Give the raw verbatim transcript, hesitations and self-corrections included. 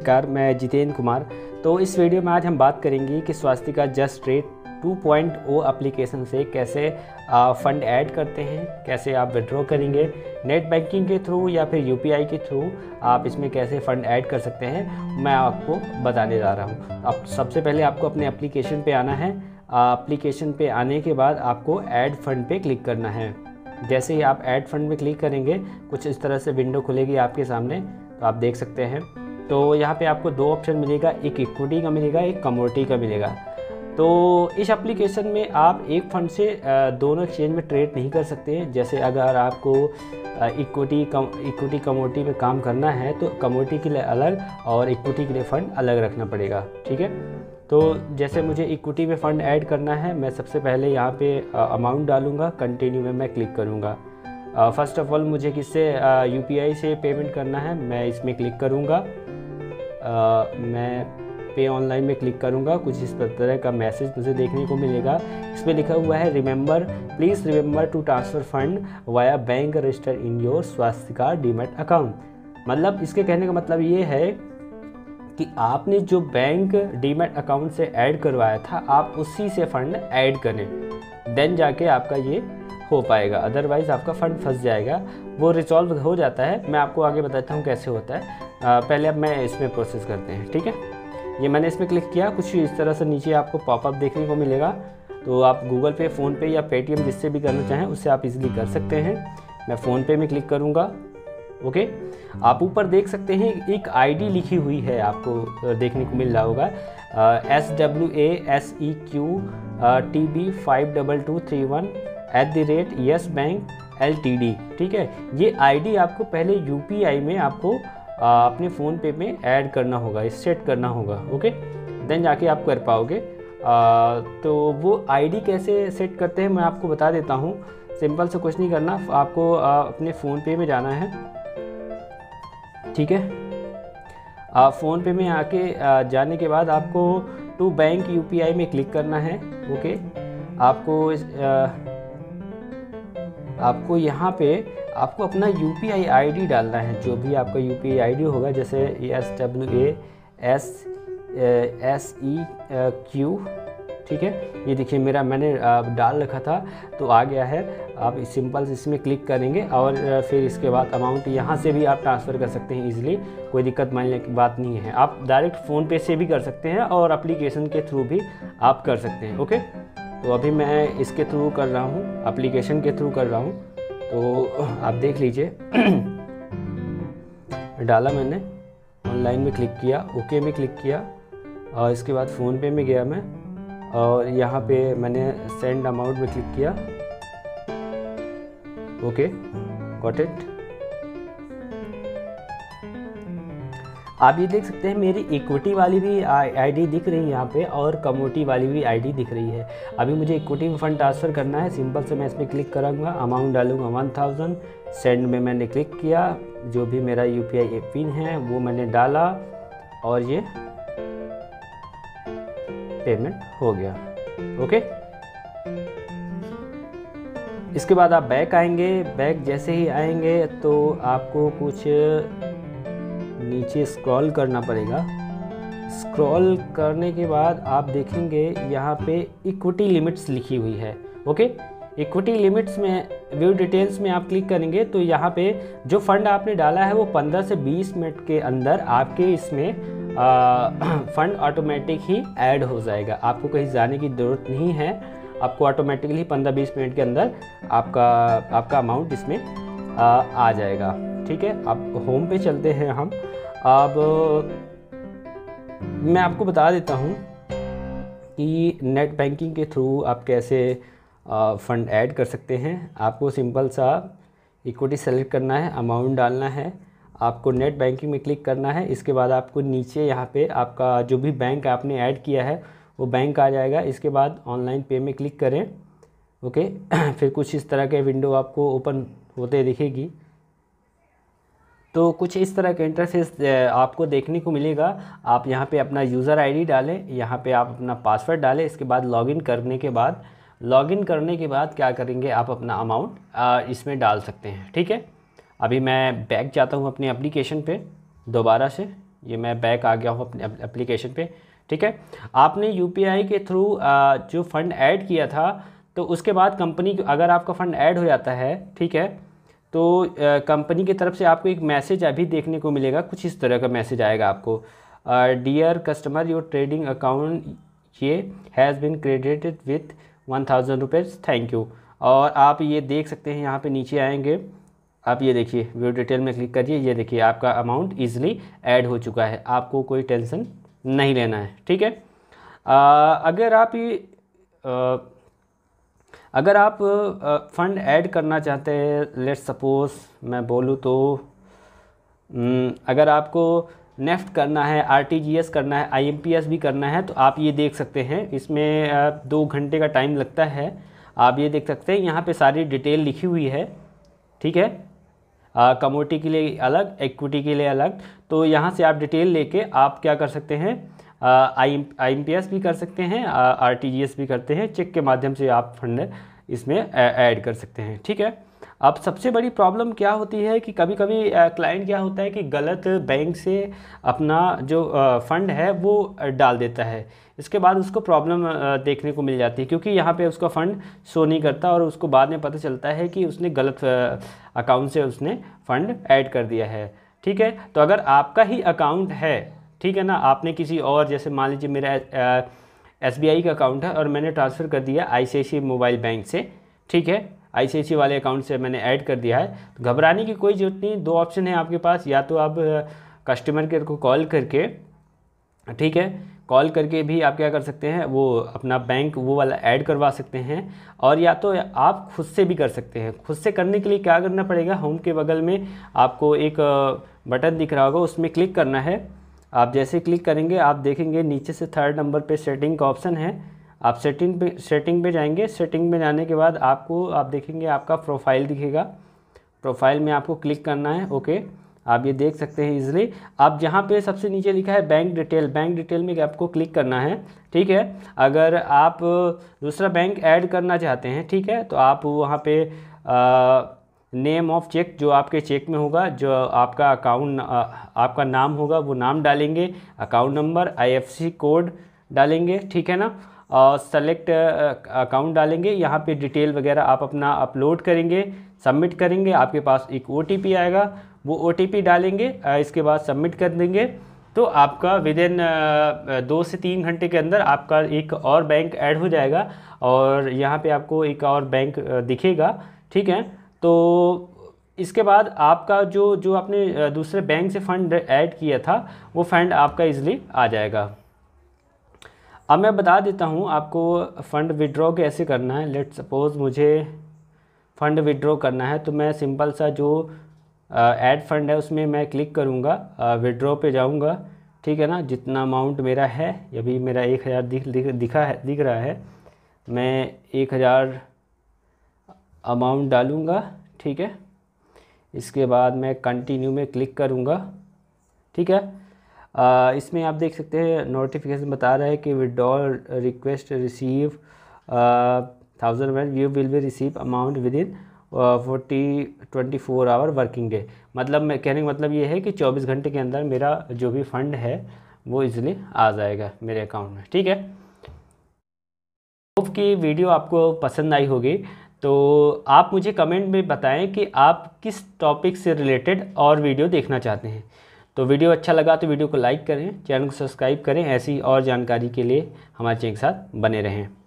नमस्कार, मैं जितेंद्र कुमार। तो इस वीडियो में आज हम बात करेंगे कि Swastika just trade two point O application से कैसे फ़ंड ऐड करते हैं, कैसे आप विड्रॉ करेंगे नेट बैंकिंग के थ्रू या फिर यूपीआई के थ्रू आप इसमें कैसे फ़ंड ऐड कर सकते हैं, मैं आपको बताने जा रहा हूं। अब सबसे पहले आपको अपने एप्लीकेशन पे आना है। एप्लीकेशन पे आने के बाद आपको ऐड फंड पे क्लिक करना है। जैसे ही आप ऐड फंड में क्लिक करेंगे कुछ इस तरह से विंडो खुलेगी आपके सामने, तो आप देख सकते हैं। तो यहाँ पे आपको दो ऑप्शन मिलेगा, एक इक्विटी का मिलेगा, एक कमोडिटी का मिलेगा। तो इस एप्लीकेशन में आप एक फंड से दोनों एक्सचेंज में ट्रेड नहीं कर सकते हैं। जैसे अगर आपको इक्विटी कम इक्विटी कमोडिटी में काम करना है तो कमोडिटी के लिए अलग और इक्विटी के लिए फ़ंड अलग रखना पड़ेगा, ठीक है। तो जैसे मुझे इक्विटी में फ़ंड ऐड करना है, मैं सबसे पहले यहाँ पे अमाउंट डालूँगा, कंटिन्यू में मैं क्लिक करूँगा। फ़र्स्ट ऑफ ऑल मुझे किससे यूपीआई से पेमेंट करना है, मैं इसमें क्लिक करूँगा। Uh, मैं पे ऑनलाइन में क्लिक करूंगा। कुछ इस तरह का मैसेज मुझे देखने को मिलेगा। इसमें लिखा हुआ है remember please remember to transfer fund via bank register in your Swastika demat account. मतलब इसके कहने का मतलब ये है कि आपने जो बैंक डीमैट अकाउंट से ऐड करवाया था आप उसी से फ़ंड ऐड करें, देन जाके आपका ये हो पाएगा, अदरवाइज़ आपका फ़ंड फंस जाएगा। वो रिजॉल्व हो जाता है, मैं आपको आगे बताता हूँ कैसे होता है। आ, पहले अब मैं इसमें प्रोसेस करते हैं, ठीक है। ये मैंने इसमें क्लिक किया, कुछ इस तरह से नीचे आपको पॉपअप देखने को मिलेगा। तो आप गूगल पे, फ़ोन पे या पेटीएम जिससे भी करना चाहें उससे आप इजीली कर सकते हैं। मैं फ़ोन पे में क्लिक करूँगा। ओके, आप ऊपर देख सकते हैं एक आईडी लिखी हुई है, आपको देखने को मिल रहा होगा S W A S E Q T B five double two three one eight the rate Yes Bank L T D, ठीक है। ये आईडी आपको पहले यूपीआई में आपको आ, अपने फ़ोन पे में ऐड करना होगा, सेट करना होगा, ओके, देन जाके आप कर पाओगे। आ, तो वो आईडी कैसे सेट करते हैं मैं आपको बता देता हूँ। सिंपल से कुछ नहीं करना, आपको आ, अपने फ़ोन पे में जाना है, ठीक है। फ़ोन पे में आके आ, जाने के बाद आपको टू बैंक यूपीआई में क्लिक करना है, ओके। आपको आ, आपको यहाँ पे आपको अपना यूपीआई आईडी डालना है, जो भी आपका यूपीआई आईडी होगा, जैसे S W A S S E Q, ठीक है। ये देखिए मेरा मैंने डाल रखा था तो आ गया है। आप सिंपल से इसमें क्लिक करेंगे और फिर इसके बाद अमाउंट यहाँ से भी आप ट्रांसफ़र कर सकते हैं इजीली, कोई दिक्कत मानने की बात नहीं है। आप डायरेक्ट फ़ोन पे से भी कर सकते हैं और एप्लीकेशन के थ्रू भी आप कर सकते हैं, ओके। तो अभी मैं इसके थ्रू कर रहा हूँ, एप्लीकेशन के थ्रू कर रहा हूँ, तो आप देख लीजिए। डाला मैंने, ऑनलाइन में क्लिक किया, ओके में क्लिक किया और इसके बाद फ़ोन पे में गया मैं और यहाँ पे मैंने सेंड अमाउंट में क्लिक किया, ओके, गॉट इट। आप ये देख सकते हैं मेरी इक्विटी वाली भी आईडी दिख रही है यहाँ पे और कमोडिटी वाली भी आईडी दिख रही है। अभी मुझे इक्विटी में फ़ंड ट्रांसफ़र करना है, सिंपल से मैं इसमें क्लिक करूँगा, अमाउंट डालूँगा वन थाउजेंड, सेंड में मैंने क्लिक किया, जो भी मेरा यूपीआई पिन है वो मैंने डाला और ये पेमेंट हो गया, ओके। इसके बाद आप बैक आएंगे। बैक जैसे ही आएंगे तो आपको कुछ नीचे स्क्रॉल करना पड़ेगा। स्क्रॉल करने के बाद आप देखेंगे यहाँ पे इक्विटी लिमिट्स लिखी हुई है, ओके। इक्विटी लिमिट्स में व्यू डिटेल्स में आप क्लिक करेंगे तो यहाँ पे जो फंड आपने डाला है वो पंद्रह से बीस मिनट के अंदर आपके इसमें फ़ंड ऑटोमेटिक ही ऐड हो जाएगा। आपको कहीं जाने की ज़रूरत नहीं है, आपको ऑटोमेटिकली पंद्रह बीस मिनट के अंदर आपका आपका अमाउंट इसमें आ, आ जाएगा, ठीक है। अब होम पे चलते हैं हम। अब मैं आपको बता देता हूँ कि नेट बैंकिंग के थ्रू आप कैसे फ़ंड ऐड कर सकते हैं। आपको सिंपल सा इक्विटी सेलेक्ट करना है, अमाउंट डालना है, आपको नेट बैंकिंग में क्लिक करना है। इसके बाद आपको नीचे यहाँ पे आपका जो भी बैंक आपने ऐड किया है वो बैंक आ जाएगा। इसके बाद ऑनलाइन पे में क्लिक करें, ओके। फिर कुछ इस तरह के विंडो आपको ओपन होते दिखेगी। तो कुछ इस तरह का इंटरफेस आपको देखने को मिलेगा। आप यहाँ पे अपना यूज़र आईडी डालें, यहाँ पे आप अपना पासवर्ड डालें। इसके बाद लॉगिन करने के बाद लॉगिन करने के बाद क्या करेंगे, आप अपना अमाउंट इसमें डाल सकते हैं, ठीक है। अभी मैं बैक जाता हूँ अपनी एप्लीकेशन पे दोबारा से, ये मैं बैक आ गया हूँ अपने एप्लीकेशन पे, ठीक है। आपने यूपीआई के थ्रू जो फ़ंड ऐड किया था, तो उसके बाद कंपनी, अगर आपका फ़ंड ऐड हो जाता है, ठीक है, तो कंपनी की तरफ से आपको एक मैसेज अभी देखने को मिलेगा, कुछ इस तरह का मैसेज आएगा आपको, dear customer your trading account ये has been credited with one thousand rupees, thank you. और आप ये देख सकते हैं, यहाँ पे नीचे आएंगे, आप ये देखिए व्यू डिटेल में क्लिक करिए, ये देखिए आपका अमाउंट ईजिली ऐड हो चुका है, आपको कोई टेंशन नहीं लेना है, ठीक है। आ, अगर आप ये आ, अगर आप फ़ंड ऐड करना चाहते हैं, लेट्स सपोज मैं बोलूँ तो अगर आपको नेफ्ट करना है, आरटीजीएस करना है, आईएमपीएस भी करना है, तो आप ये देख सकते हैं, इसमें दो घंटे का टाइम लगता है। आप ये देख सकते हैं यहाँ पे सारी डिटेल लिखी हुई है, ठीक है। कमोडिटी के लिए अलग, इक्विटी के लिए अलग, तो यहाँ से आप डिटेल लेके आप क्या कर सकते हैं, आई आईएमपीएस भी कर सकते हैं, आरटीजीएस भी करते हैं, चेक के माध्यम से आप फंड इसमें ऐड कर सकते हैं, ठीक है। अब सबसे बड़ी प्रॉब्लम क्या होती है कि कभी कभी क्लाइंट क्या होता है कि गलत बैंक से अपना जो फ़ंड है वो डाल देता है, इसके बाद उसको प्रॉब्लम देखने को मिल जाती है, क्योंकि यहाँ पे उसका फ़ंड शो नहीं करता और उसको बाद में पता चलता है कि उसने गलत अकाउंट से उसने फ़ंड ऐड कर दिया है, ठीक है। तो अगर आपका ही अकाउंट है, ठीक है ना, आपने किसी और, जैसे मान लीजिए मेरा एस बी आई का अकाउंट है और मैंने ट्रांसफ़र कर दिया आई सी आई सी आई मोबाइल बैंक से, ठीक है, आई सी आई सी आई वाले अकाउंट से मैंने ऐड कर दिया है, तो घबराने की कोई ज़रूरत नहीं। दो ऑप्शन है आपके पास, या तो आप कस्टमर केयर को कॉल करके, ठीक है, कॉल करके भी आप क्या कर सकते हैं, वो अपना बैंक वो वाला ऐड करवा सकते हैं, और या तो आप खुद से भी कर सकते हैं। खुद से करने के लिए क्या करना पड़ेगा, होम के बगल में आपको एक बटन दिख रहा होगा, उसमें क्लिक करना है। आप जैसे क्लिक करेंगे आप देखेंगे नीचे से थर्ड नंबर पे सेटिंग का ऑप्शन है, आप सेटिंग पे सेटिंग पे जाएंगे। सेटिंग में जाने के बाद आपको आप देखेंगे आपका प्रोफाइल दिखेगा, प्रोफाइल में आपको क्लिक करना है, ओके। आप ये देख सकते हैं इजीली, आप जहाँ पे सबसे नीचे लिखा है बैंक डिटेल, बैंक डिटेल में आपको क्लिक करना है, ठीक है। अगर आप दूसरा बैंक ऐड करना चाहते हैं, ठीक है, तो आप वहाँ पे नेम ऑफ चेक, जो आपके चेक में होगा, जो आपका अकाउंट आपका नाम होगा वो नाम डालेंगे, अकाउंट नंबर, आईएफएससी कोड डालेंगे, ठीक है ना, और सेलेक्ट अकाउंट डालेंगे। यहाँ पे डिटेल वगैरह आप अपना अपलोड करेंगे, सबमिट करेंगे, आपके पास एक ओटीपी आएगा, वो ओटीपी डालेंगे, इसके बाद सबमिट कर देंगे, तो आपका विद इन दो से तीन घंटे के अंदर आपका एक और बैंक ऐड हो जाएगा और यहाँ पे आपको एक और बैंक दिखेगा, ठीक है। तो इसके बाद आपका जो जो आपने दूसरे बैंक से फ़ंड ऐड किया था वो फ़ंड आपका इजीली आ जाएगा। अब मैं बता देता हूँ आपको फ़ंड विड्रॉ कैसे करना है। लेट्स सपोज़ मुझे फ़ंड विड्रॉ करना है, तो मैं सिंपल सा जो ऐड फंड है उसमें मैं क्लिक करूँगा, विड्रॉ पे जाऊँगा, ठीक है ना। जितना अमाउंट मेरा है, अभी मेरा एक हज़ार दिख, दिख दिखा है दिख रहा है, मैं एक हज़ार अमाउंट डालूँगा, ठीक है। इसके बाद मैं कंटिन्यू में क्लिक करूँगा, ठीक है। आ, इसमें आप देख सकते हैं नोटिफिकेशन बता रहा है कि withdrawal request receive thousand one, you will be receive amount within forty twenty four hour working day. मतलब मैं कहने का मतलब ये है कि चौबीस घंटे के अंदर मेरा जो भी फ़ंड है वो इजीली आ जाएगा मेरे अकाउंट में, ठीक है। होप कि वीडियो आपको पसंद आई होगी, तो आप मुझे कमेंट में बताएं कि आप किस टॉपिक से रिलेटेड और वीडियो देखना चाहते हैं। तो वीडियो अच्छा लगा तो वीडियो को लाइक करें, चैनल को सब्सक्राइब करें, ऐसी और जानकारी के लिए हमारे चैनल के साथ बने रहें।